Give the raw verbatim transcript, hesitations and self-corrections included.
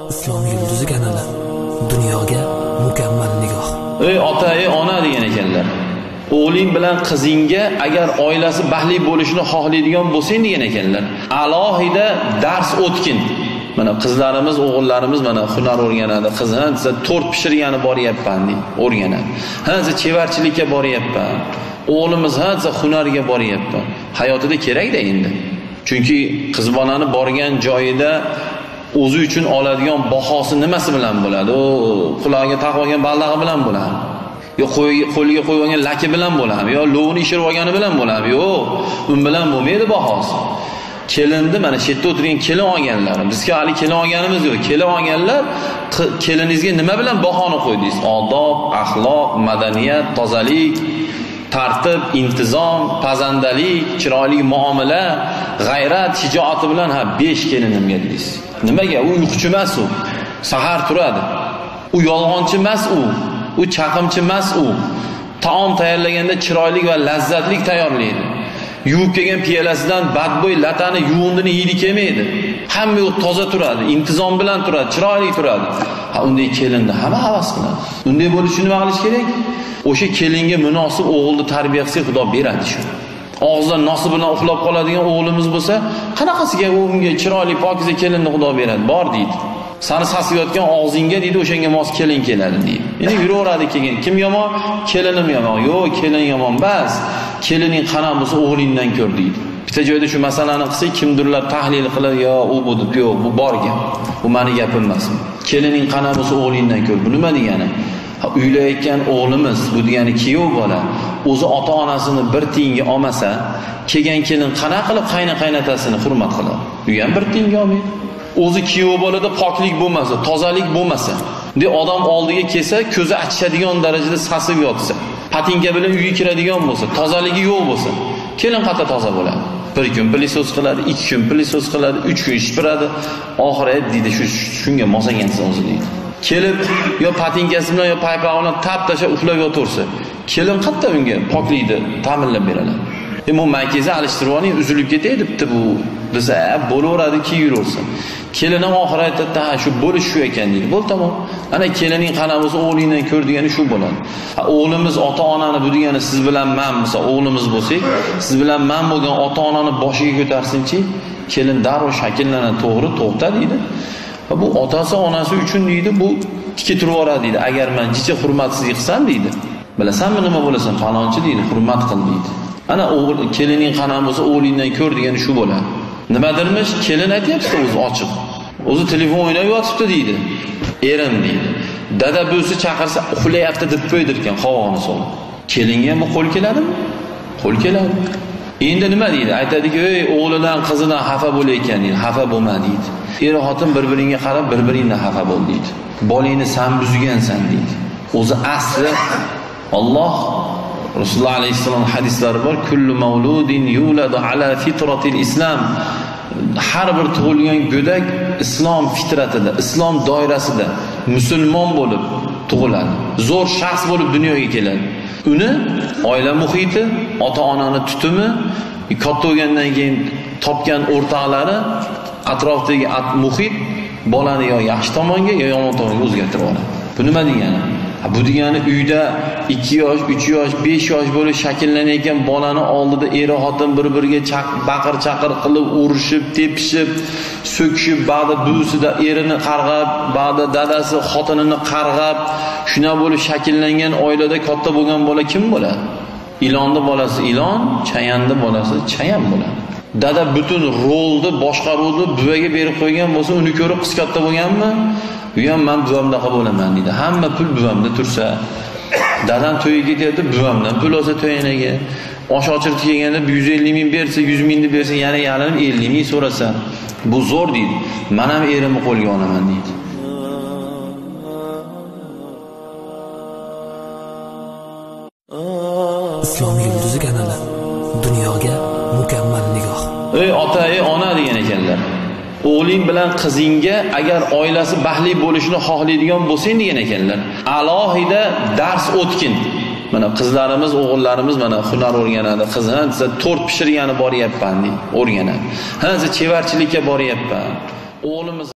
Islom yulduzi kanali. Dunyoga mukammal nigoh. Ey ota, ey ona degan ekanlar. O'g'ling bilan qizingga agar oilasi baxtli bo'lishini xohlaydigan bo'lsang degan ekanlar. Alohida dars o'tkin. Mana qizlarimiz, o'g'illarimiz mana hunar o'rganadi. Qiz ha, siz tort pishirgani boryapman deb o'rganadi. Ha, siz chevarchilikka boryapman. O'g'limiz ha, siz hunarga boryapman. Hayotida kerak-da endi. Chunki qiz bolani borgan joyida o'zi uchun oladigan bahosi nimasi bilan bo'ladi? O qulog'iga taqib olgan baldag'i bilan bo'ladi. Yo qo'liga qo'yib olgan laki bilan bo'ladimi? Yo lovini ishirib olgani bilan bo'ladimi? Yo'q, un bilan bo'lmaydi bahosi. Kelinni mana shu yerda o'tirgan kelin olganlar. Bizga hali kelin olganimiz yo'q. Kelin olganlar keliningizga nima bilan bahoni qo'ydingiz? Odob, axloq, madaniyat, tozalik, tartib, intizom, pazandalik, chiroyli muomala, g'ayrat, shijoati bilan ha besh kelinimga dedingiz. Nimaga? U uyquchi emas u. Sahar turadi. U yolg'onchi emas u. U chaqimchi emas u. Taom tayyorlaganda chiroyli va lazzatli tayyorlaydi. Yuvib kelgan piyolasidan badbo'y latani yuvindini yeydi kelmaydi. Hamma yo'q toza turadi, intizom bilan turadi, chiroyli turadi. Ha unday kelinni hamma havas qiladi. Unday bo'lishini nima qilish kerak? O'sha kelinga munosib o'g'ilni tarbiya qilsa Xudo beradi shu. Og'zidan nosi bilan uxlab qoladigan o'g'limiz bo'lsa, qanaqasiga unga chiroyli pokiza kelinni Xudo beradi? Bor deydi. Sani sasiyotgan og'zingga deydi, o'shanga mos kelin keladi deydi. Endi yuraveradi kelgan. Kim yomon? Kelinim yomon. Yo'q, kelin yomon emas. Kelining qanaqa bo'lsa o'g'lingdan ko'r deydi. Bitta joyda shu masalani qilsak, kimdirlar tahlil qilib, yo u bu deb, yo'q, bu bor gap. Bu meni gapim emas. Kelining qanaqa bo'lsa o'g'lingdan ko'r. Bu nima degani? Ha, uylayotgan o'g'limiz, bu degani kuyov bola, o'zi ota-onasini bir tiyinga olmasa, kelgan kelin qanaqa qilib qayna-qaynatasini hurmat qiladi? U ham bir tiyinga olmaydi. O'zi kuyov bolada poklik bo'lmasa, tozalik bo'lmasa, de odam oldiga kelsa, ko'zi achishadigan darajada sasib yotsa, patinka bilan uyga kiradigan bo'lsa, tozaligi yo'q bo'lsa, kelin qata toza bo'ladi. Bir kun pilisos qiladi, ikki kun pilisos qiladi, uch kun ishpiradi, oxiri deydi shu shunga mosangansiz o'zi deydi. Kelib yo patinkasi bilan yo paypog'i bilan tap tasha uxlab yotursa, kelin qatta unga poklikni ta'minlab beradi. E bu markazi alishtirib oling, uzilib ketay debdi bu. Desa, bo'laveradi ki yuraversin. Kelin ham oxiri aytadi, ha shu bo'lish shu ekan deydi. Bo'l tamom. Ana kelining qanaqasi o'g'lingdan ko'r degani shu bo'ladi. Ha o'g'limiz ota-onani bu degani siz bilan men bo'lsa, o'g'limiz bo'lsak, siz bilan men bo'lgan ota-onani boshiga ko'tarsinchi, kelin darrov shakllanadi, to'g'ri, to'xta deydi. Va bu otasi, onasi uchun deydi, bu tikka turib yuboradi deydi. Agar men jicha hurmatsizlik qilsam deydi, bilasanmi nima bo'lasan? Falonchi deydi, hurmat qil deydi. Ana o'g'il kelining qanaqa bo'lsa o'g'lingdan ko'r degani shu bo'ladi. Nimadirmish? Kelin aytayapti o'zi ochiq. O'zi telefon o'ynab yotibdi deydi. Erim deydi. Dada bo'lsa chaqirsa uxlayapti deb qo'ydirkan havoni solib. Kelinga ham bu qo'l keladimi? Qo'l keladi. Endi nima deydi? Aytadiki, "Ey, o'g'lidan, qizidan xafa bo'layotgan" deydi. Xafa bo'lma deydi. Er xotin bir-biringga qarab, bir-biringdan xafa bo'l deydi. Bolangni sen buzgansan deydi. O'zi asli Alloh Rasululloh alayhissalom hadislari bor. Kullu mavludin yuladu ala fitratil islam. Har bir tug'ilgan go'dak islom fitratida, islom doirasida musulmon bo'lib tug'iladi. Zo'r shaxs bo'lib dunyoga keladi. Uni oila muhiti, ota-onani tutumi, katta bo'lgandan keyin topgan o'rtoqlari, atrofdagi muhit bolani yo yaxshi tomonga yo yomon tomonga o'zgartirib oladi. Bu nima degani? Bu degani uyda ikki yosh, uch yosh, besh yosh bo'lib shakllanayotgan bolani oldida er xotin bir-biriga baqir-chaqir qilib, urishib, tepishib, so'kishib, ba'da buvsida erini qarg'ab, ba'da dadasi xotinini qarg'ab, shuna bo'lib shakllangan oilada katta bo'lgan bola kim bo'ladi? Ilonning bolasi ilon, chayanning bolasi chayan bo'ladi. Dada butun rolni boshqaruvni buvaga berib qo'ygan bo'lsa, uni ko'rib qiz katta bo'lganmi? U ham men buvamdaqa bo'laman deydi. Hamma pul buvamda tursa, dadam to'yiga ketyapti, buvamdan pul olsa to'yinaga. Osh ochirib kelganda yuz ellik ming bersa, yuz ming deb bersa, yana yalinib ellik ming so'rasa, bu zo'r deydi. Men ham erimni qo'lga olaman deydi. Islom yulduzi kanali. Dunyoga mukammal nigoh. Ey ota, ey ona degan ekanlar. O'g'ling bilan qizingga agar oilasi baxtli bo'lishini xohlaydigan bo'lsang degan ekanlar. Alohida dars o'tkin. Mana qizlarimiz, o'g'illarimiz mana hunar o'rganadi. Qiz ha, siz tort pishirgani boryapman deydi, o'rganadi. Ha, siz chevarchilikka boryapman. O'g'limiz